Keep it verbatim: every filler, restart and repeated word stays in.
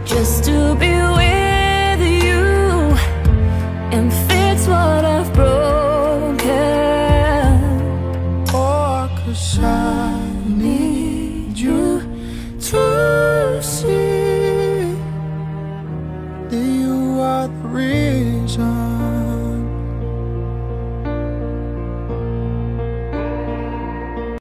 just to be with you and fix what I've broken. Oh, 'cause I need you to see that you are the reason